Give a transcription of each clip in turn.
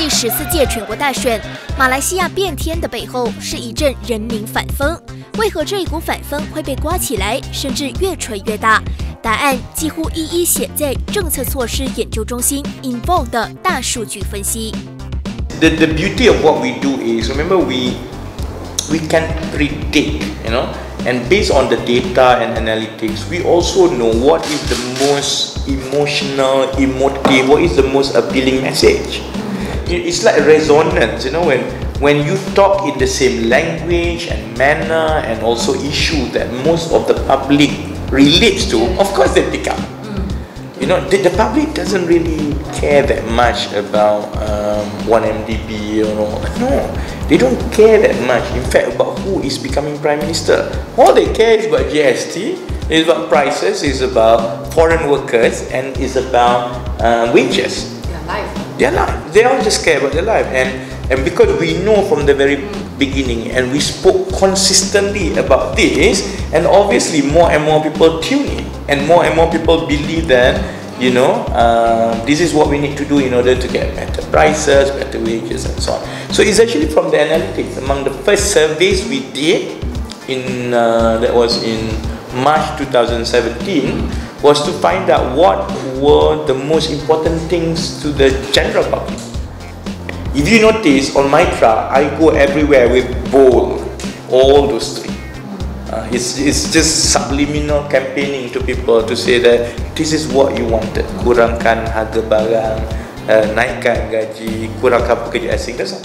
第14届全国大选，马来西亚变天的背后是一阵人民反风。为何这一股反风会被刮起来，甚至越吹越大？答案几乎一一写在政策措施研究中心 Involve 的大数据分析。 The beauty of what we do is, remember, we can predict, and based on the data and analytics, we also know what is the most emotional, emotive, what is the most appealing message. It's like resonance, when you talk in the same language and manner and also issue that most of the public relates to, of course they pick up. The public doesn't really care that much about 1MDB or no, they don't care that much. In fact, about who is becoming Prime Minister. All they care is about GST, is about prices, is about foreign workers, and is about wages. Their life. They all just care about their life, and because we know from the very beginning, and we spoke consistently about this, and obviously more and more people tune in, and more people believe that this is what we need to do in order to get better prices, better wages, and so on. So it's actually from the analytics. Among the first surveys we did that was in March 2017, was to find out what were the most important things to the general public. If you notice, on Mitra, I go everywhere with bold, all those three. It's just subliminal campaigning to people to say that this is what you wanted. Kurangkan harga barang, naikkan gaji, kurangkan pekerja asing. That's all.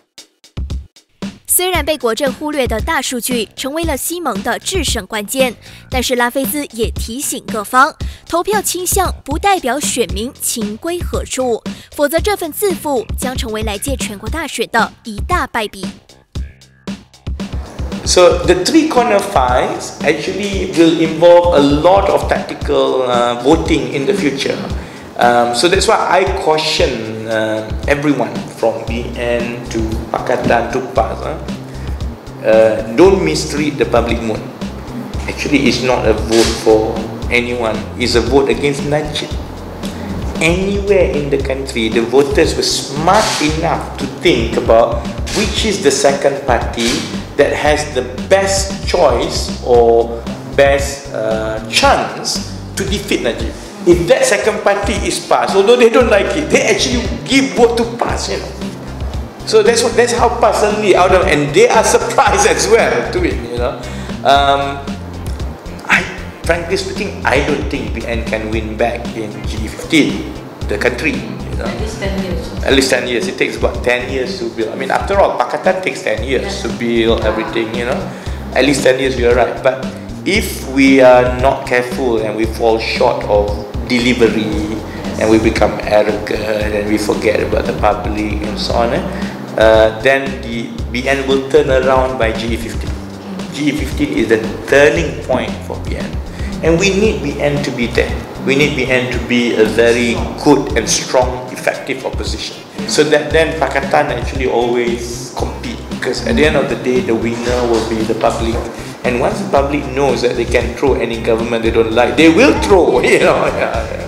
虽然被国政忽略的大数据成为了西蒙的制胜关键，但是拉菲兹也提醒各方，投票倾向不代表选民情归何处，否则这份自负将成为来届全国大选的一大败笔。 So the three-corner fights actually will involve a lot of tactical voting in the future. So that's why I caution everyone from BN to Pakatan to PAS. Don't mistreat the public mood. Actually, it's not a vote for anyone. It's a vote against Najib. Anywhere in the country, the voters were smart enough to think about which is the second party that has the best choice or best chance to defeat Najib. If that second party is PAS, although they don't like it, they actually give vote to PAS, So that's how PAS suddenly out of, and they are surprised as well to it, Frankly speaking, I don't think BN can win back in G15, the country. At least 10 years. At least 10 years. It takes about 10 years to build. I mean, after all, Pakatan takes 10 years to build everything, At least 10 years, you're right. But if we are not careful and we fall short of delivery and we become arrogant and we forget about the public and so on, then the BN will turn around by GE15. GE15 is the turning point for BN. And we need BN to be there. We need BN to be a very good and strong, effective opposition. So that then Pakatan actually always compete, because at the end of the day, the winner will be the public. And once the public knows that they can throw any government they don't like, they will throw,